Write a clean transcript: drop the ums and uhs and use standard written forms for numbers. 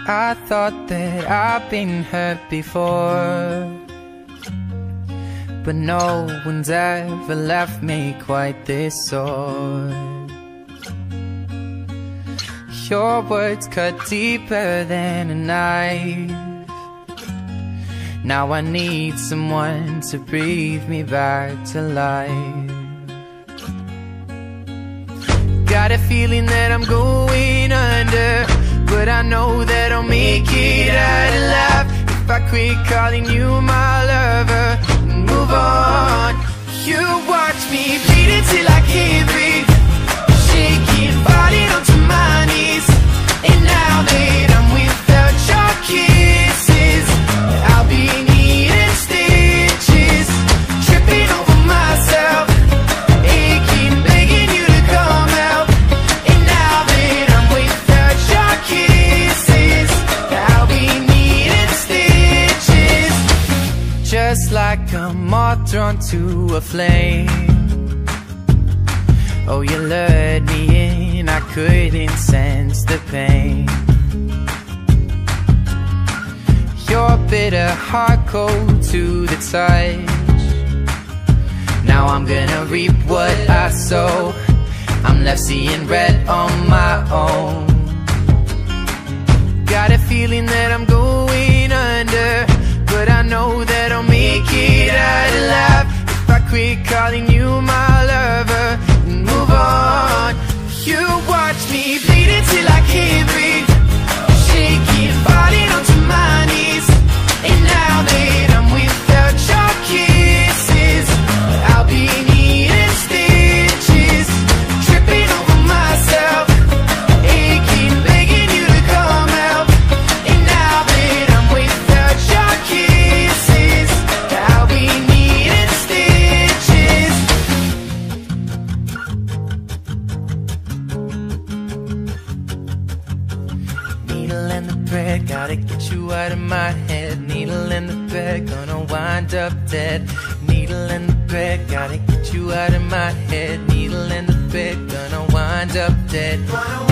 I thought that I've been hurt before, but no one's ever left me quite this sore. Your words cut deeper than a knife. Now I need someone to breathe me back to life. Got a feeling that I'm going under, but I know that I'll make it out alive if I quit calling you my lover and move on. You watch me bleed until I can't breathe, shaking, falling onto my knees. And now that I'm without your kisses, I'll be needing stitches, tripping over myself, aching, begging you to come out. And now that I'm without your kisses, I'll be needing stitches, just like a moth drawn to a flame. Oh, you lured me in, I couldn't sense the pain. Your bitter heart cold to the touch. Now I'm gonna reap what I sow. I'm left seeing red on my own. Got a feeling that I'm going under, but I know that I'll make it out alive if I quit calling you my lover and move on. You watch me bleed until I can't breathe, shaking, falling onto my knees. And now that I'm without your kisses, I'll be needing stitches, tripping over myself, aching, begging you to come out. And now that I'm without your kisses, I'll be needing stitches. Needle in the thread, gotta get you out of my head. Needle in the thread, gonna wind up dead. Needle in the thread, gotta get you out of my head. Needle in the thread, gonna wind up dead.